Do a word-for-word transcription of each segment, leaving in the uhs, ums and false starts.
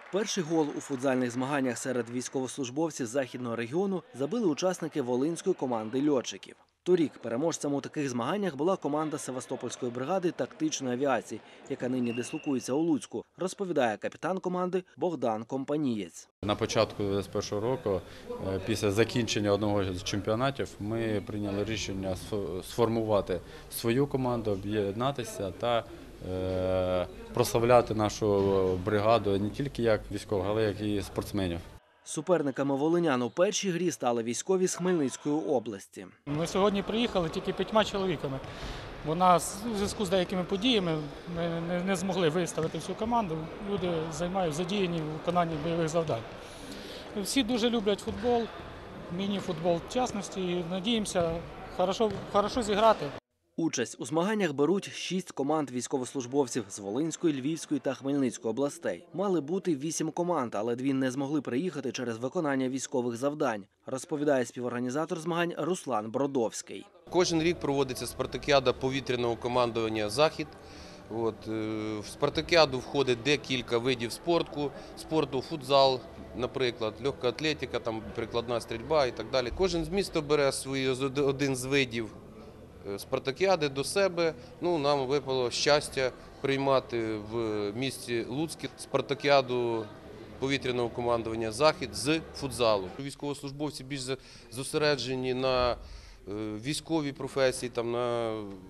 Перший гол у футзальних змаганнях серед військовослужбовців Західного регіону забили учасники волинської команди льотчиків. Торік переможцем у таких змаганнях була команда Севастопольської бригади тактичної авіації, яка нині дислокується у Луцьку, розповідає капітан команди Богдан Компанієць. На початку дві тисячі першого року, після закінчення одного з чемпіонатів, ми прийняли рішення сформувати свою команду, об'єднатися та прославляти нашу бригаду не тільки як військових, але як і спортсменів. Суперниками волинян у першій грі стали військові з Хмельницької області. Ми сьогодні приїхали тільки п'ятьма чоловіками, бо нас у зв'язку з деякими подіями ми не змогли виставити всю команду. Люди займаються задіяні в виконанні бойових завдань. Всі дуже люблять футбол, міні-футбол в частності, і надіємося хорошо, хорошо зіграти. Участь у змаганнях беруть шість команд військовослужбовців з Волинської, Львівської та Хмельницької областей. Мали бути вісім команд, але дві не змогли приїхати через виконання військових завдань, розповідає співорганізатор змагань Руслан Бродовський. Кожен рік проводиться спартакіада повітряного командування «Захід». От, в спартакіаду входить декілька видів спорту, спорту, футзал, наприклад, легка атлетика, там, прикладна стрільба і так далі. Кожен з міста бере свій один з видів спартакіади до себе. Ну, нам випало щастя приймати в місті Луцьке спартакіаду повітряного командування «Захід» з футзалу. Військовослужбовці більш зосереджені на військовій професії, там, на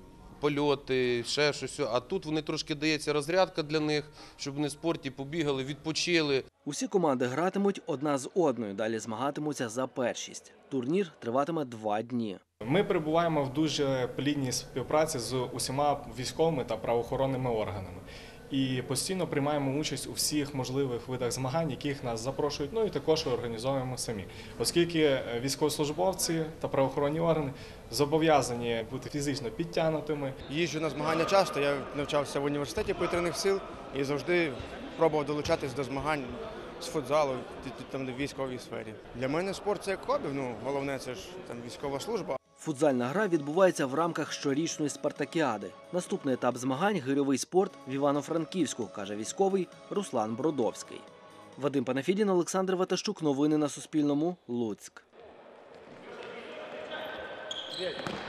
польоти, ще щось. А тут вони трошки дається розрядка для них, щоб вони в спорті побігали, відпочили. Усі команди гратимуть одна з одною, далі змагатимуться за першість. Турнір триватиме два дні. Ми перебуваємо в дуже плідній співпраці з усіма військовими та правоохоронними органами. І постійно приймаємо участь у всіх можливих видах змагань, яких нас запрошують, ну і також організовуємо самі. Оскільки військовослужбовці та правоохоронні органи зобов'язані бути фізично підтягнутими. Їжджу на змагання часто, я навчався в університеті повітряних сил і завжди пробував долучатись до змагань з футзалу, там, в військовій сфері. Для мене спорт – це як хобі, ну, головне – це ж там військова служба. Футзальна гра відбувається в рамках щорічної спартакіади. Наступний етап змагань – гирьовий спорт в Івано-Франківську, каже військовий Руслан Бродовський. Вадим Панафідін, Олександр Ватащук. Новини на Суспільному. Луцьк.